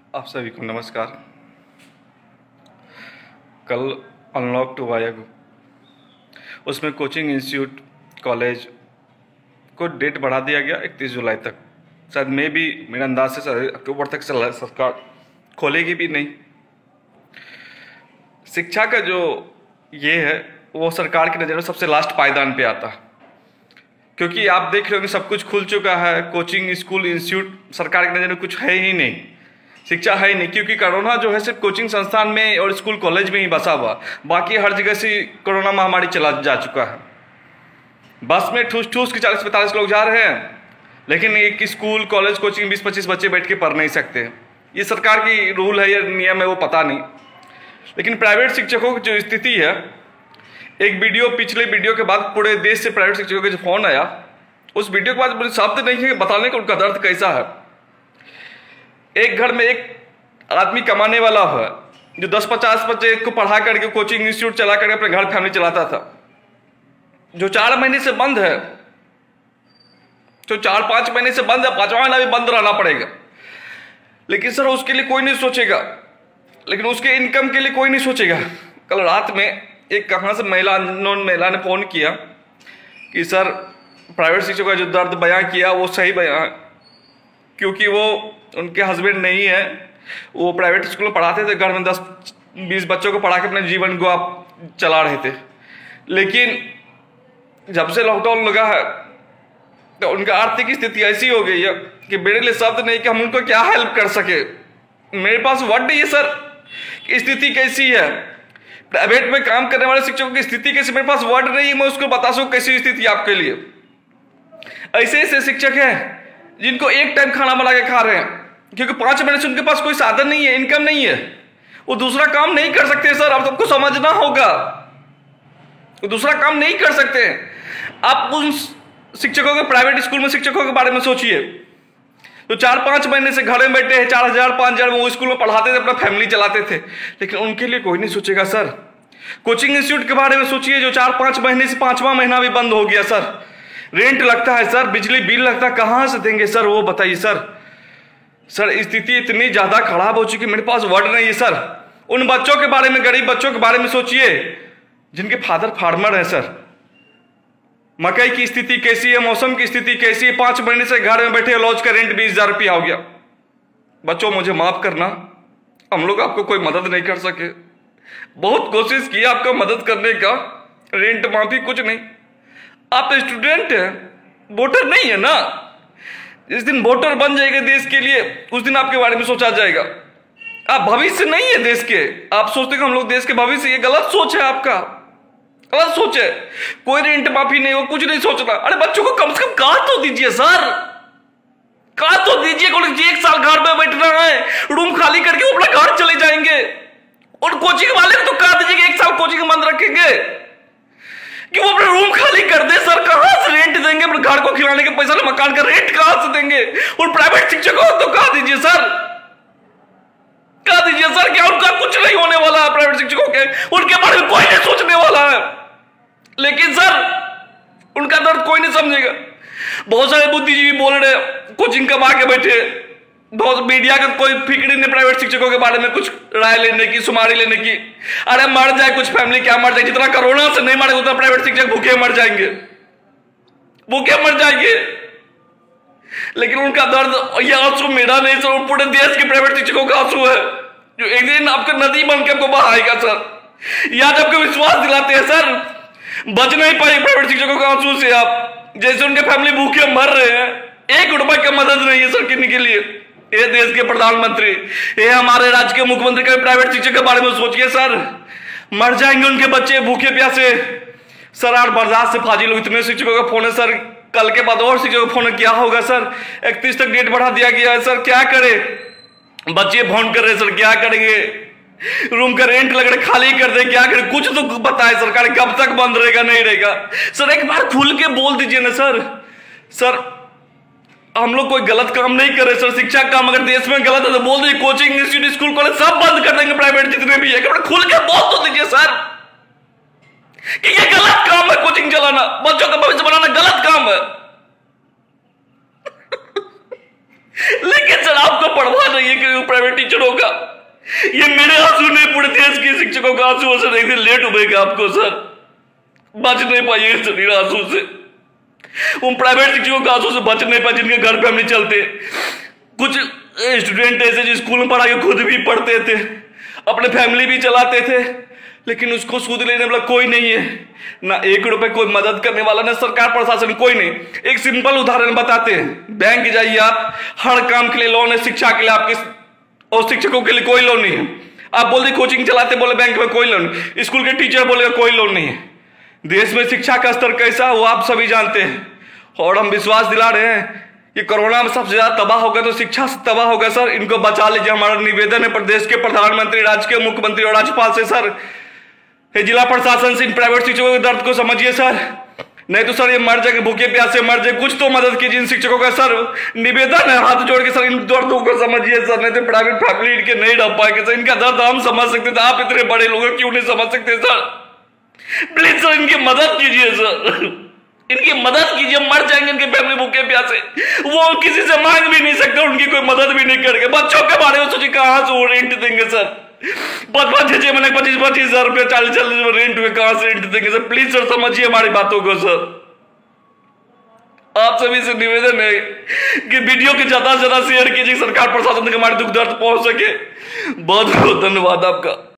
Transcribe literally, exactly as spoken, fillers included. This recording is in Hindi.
आप सभी को नमस्कार। कल अनलॉक टू आएगा, उसमें कोचिंग इंस्टीट्यूट कॉलेज को डेट बढ़ा दिया गया इकतीस जुलाई तक। शायद मे भी मेरे अंदाज से अक्टूबर तक सरकार खोलेगी भी नहीं। शिक्षा का जो ये है वो सरकार की नज़र में सबसे लास्ट पायदान पे आता है, क्योंकि आप देख रहे हो कि सब कुछ खुल चुका है। कोचिंग स्कूल इंस्टीट्यूट सरकार की नज़र में कुछ है ही नहीं, शिक्षा है ही नहीं, क्योंकि कोरोना जो है सिर्फ कोचिंग संस्थान में और स्कूल कॉलेज में ही बसा हुआ, बाकी हर जगह से कोरोना महामारी चला जा चुका है। बस में ठूस ठूस के चालीस पैंतालीस लोग जा रहे हैं, लेकिन एक स्कूल कॉलेज कोचिंग बीस पच्चीस बच्चे बैठ के पढ़ नहीं सकते। ये सरकार की रूल है या नियम है वो पता नहीं। लेकिन प्राइवेट शिक्षकों की जो स्थिति है, एक वीडियो पिछले वीडियो के बाद पूरे देश से प्राइवेट शिक्षकों का जो फोन आया, उस वीडियो के बाद मुझे शब्द नहीं है बताने का उनका दर्द कैसा है। एक घर में एक आदमी कमाने वाला है जो दस पचास बच्चे को पढ़ा करके कोचिंग इंस्टीट्यूट चला करके अपने घर फैमिली चलाता था, जो चार महीने से बंद है, जो चार पांच महीने से बंद है, पांचवा महीना भी बंद रहना पड़ेगा। लेकिन सर उसके लिए कोई नहीं सोचेगा, लेकिन उसके इनकम के लिए कोई नहीं सोचेगा। कल रात में एक कहां से महिला अननोन महिला ने फोन किया कि सर प्राइवेट शिक्षकों का जो दर्द बयां किया वो सही बयां, क्योंकि वो उनके हस्बैंड नहीं है, वो प्राइवेट स्कूल में पढ़ाते थे, घर में दस बीस बच्चों को पढ़ा के अपने जीवन को आप चला रहे थे। लेकिन जब से लॉकडाउन लगा है तो उनका आर्थिक स्थिति ऐसी हो गई है कि मेरे लिए शब्द नहीं कि हम उनको क्या हेल्प कर सके। मेरे पास वर्ड नहीं है सर, स्थिति कैसी है। प्राइवेट में काम करने वाले शिक्षकों की स्थिति कैसी, मेरे पास वर्ड नहीं है मैं उसको बता सकूं कैसी स्थिति आपके लिए। ऐसे ऐसे शिक्षक हैं जिनको एक टाइम खाना बना के खा रहे हैं, क्योंकि पांच महीने से उनके पास कोई साधन नहीं है, इनकम नहीं है, वो दूसरा काम नहीं कर सकते। सर आप सबको समझना होगा, वो दूसरा काम नहीं कर सकते। आप उन शिक्षकों के प्राइवेट स्कूल में शिक्षकों के बारे में सोचिए, तो चार पांच महीने से घर में बैठे हैं, चार हजार पांच हजार वो स्कूल में पढ़ाते थे, अपना फैमिली चलाते थे, लेकिन उनके लिए कोई नहीं सोचेगा। सर कोचिंग इंस्टीट्यूट के बारे में सोचिए, जो चार पांच महीने से पांचवा महीना भी बंद हो गया। सर रेंट लगता है, सर बिजली बिल लगता है, कहां से देंगे सर वो बताइए। सर सर स्थिति इतनी ज्यादा खराब हो चुकी, मेरे पास वर्ड नहीं है। सर उन बच्चों के बारे में, गरीब बच्चों के बारे में सोचिए जिनके फादर फार्मर है। सर मकई की स्थिति कैसी है, मौसम की स्थिति कैसी है, पांच महीने से घर में बैठे, लॉज का रेंट बीस हजार रुपया हो गया। बच्चों मुझे माफ करना, हम लोग आपको कोई मदद नहीं कर सके। बहुत कोशिश की आपको मदद करने का, रेंट माफी कुछ नहीं। आप स्टूडेंट हैं, वोटर नहीं है ना। जिस दिन वोटर बन जाएगा देश के लिए, उस दिन आपके बारे में सोचा जाएगा। आप भविष्य नहीं है देश के, आप सोचते हैं हम लोग देश के भविष्य, ये गलत सोच है आपका, गलत सोच है। कोई रेंट माफी नहीं हो, कुछ नहीं सोचना। अरे बच्चों को कम से कम कहा तो दीजिए सर, कहा तो दीजिए। एक साल घर में बैठना है, रूम खाली करके वो अपना घर चले जाएंगे। और कोचिंग वाले को तो कहा दीजिए एक साल कोचिंग बंद रखेंगे कि वो अपना रूम खाली कर दे। सर कहां से रेंट देंगे, अपने घर को खिलाने के पैसा, मकान का रेंट कहां से देंगे। और प्राइवेट शिक्षकों को तो कहा दीजिए सर, कहा दीजिए सर क्या उनका कुछ नहीं होने वाला है। प्राइवेट शिक्षकों के उनके बारे में कोई नहीं सोचने वाला है, लेकिन सर उनका दर्द कोई नहीं समझेगा। बहुत सारे बुद्धिजीवी बोल रहे कोचिंग कमा के बैठे, बहुत मीडिया का कोई फिक्र नहीं प्राइवेट शिक्षकों के बारे में कुछ राय लेने की, सुमारी लेने की। अरे मर जाए कुछ फैमिली, क्या मर जाए, जितना कोरोना से नहीं मरे उतना प्राइवेट शिक्षक भूखे मर जाएंगे, भूखे मर जाएंगे। लेकिन उनका दर्द, ये आंसू मेरा नहीं सर, पूरे देश के प्राइवेट शिक्षकों का आंसू है, जो एक दिन आपको नदी बन के आपको बहाएगा। सर या जब आपको विश्वास दिलाते हैं सर, बच नहीं पाए प्राइवेट शिक्षकों के आंसू से। आप जैसे उनके फैमिली भूखे मर रहे हैं, एक रुपए की मदद नहीं है सर करने के लिए। ये देश के प्रधानमंत्री, ये हमारे राज्य के मुख्यमंत्री का प्राइवेट शिक्षक के बारे में सोचिए। सर मर जाएंगे उनके बच्चे भूखे प्यासे। सर यार बर्दाश्त से फाजिल, इतने शिक्षकों का फोन है सर, कल के बाद और शिक्षकों का फोन क्या होगा सर। इकतीस तक डेट बढ़ा दिया गया है सर, क्या करे। बच्चे फोन कर रहे सर, क्या करेंगे, रूम का रेंट लग रहा खाली कर दे, क्या करे, कुछ तो बताए सरकार, कब तक बंद रहेगा नहीं रहेगा। सर एक बार खुल के बोल दीजिए ना सर। सर हम लोग कोई गलत काम नहीं कर रहे सर, शिक्षा काम अगर देश में गलत है तो बोल दीजिए, कोचिंग इंस्टीट्यूट स्कूल कॉलेज सब बंद कर देंगे, प्राइवेट जितने भी है, खुल के बोल तो दीजिए सर कि ये गलत काम है, कोचिंग चलाना, बच्चों का भविष्य बनाना गलत काम है। लेकिन सर आपको पढ़वा नहीं है कि प्राइवेट टीचरों का। ये मेरे आंसू नहीं, पूरे देश के शिक्षकों का आंसू से एक दिन लेट उबेगा आपको सर, बच नहीं पाइए इस शरीर आंसू से। उन प्राइवेट शिक्षकों के आंसू से बच नहीं पाए जिनके घर पे हम नहीं चलते। कुछ स्टूडेंट ऐसे जो स्कूल में पढ़ा के खुद भी पढ़ते थे, अपने फैमिली भी चलाते थे, लेकिन उसको सूद लेने वाला कोई नहीं है, ना एक रुपए कोई मदद करने वाला, ना सरकार प्रशासन, कोई नहीं। एक सिंपल उदाहरण बताते हैं, बैंक जाइए आप, हर काम के लिए लोन है, शिक्षा के लिए आपके और शिक्षकों के लिए कोई लोन नहीं है। आप बोल दी कोचिंग चलाते, बोले बैंक में कोई लोन नहीं, स्कूल के टीचर बोलेगा कोई लोन नहीं है। देश में शिक्षा का स्तर कैसा है वो आप सभी जानते हैं, और हम विश्वास दिला रहे हैं कि कोरोना में सबसे ज्यादा तबाह होगा तो शिक्षा से तबाह होगा। सर इनको बचा लीजिए, हमारा निवेदन है प्रदेश के प्रधानमंत्री, राज्य के मुख्यमंत्री और राज्यपाल से। सर जिला प्रशासन से इन प्राइवेट शिक्षकों के दर्द को समझिए सर, नहीं तो सर ये मर जाएंगे, भूखे प्यासे मर जाए, कुछ तो मदद कीजिए इन शिक्षकों का। सर निवेदन है, हाथ जोड़ के सर इन दर्दों को समझिए सर, नहीं तो प्राइवेट फैमिली इनके नहीं रह पाएंगे सर। इनका दर्द हम समझ सकते थे, आप इतने बड़े लोग क्यों नहीं समझ सकते सर? प्लीज सर इनकी मदद कीजिए सर, इनकी मदद कीजिए, मर जाएंगे इनके फैमिली भूखे प्यासे। वो किसी से मांग भी नहीं सकते, उनकी कोई मदद भी नहीं करेंगे। बच्चों के बारे में सोचिए, कहां से वो रेंट देंगे सर? पांच पांच छह छह महीने पच्चीस पच्चीस हजार रुपया चालीस चालीस रेंट हुए, कहां से रेंट देंगे सर? प्लीज सर समझिए हमारी बातों को सर। आप सभी से निवेदन है कि वीडियो के ज्यादा से ज्यादा शेयर कीजिए, सरकार प्रशासन तक हमारे दुख दर्द पहुंच सके। बहुत बहुत धन्यवाद आपका।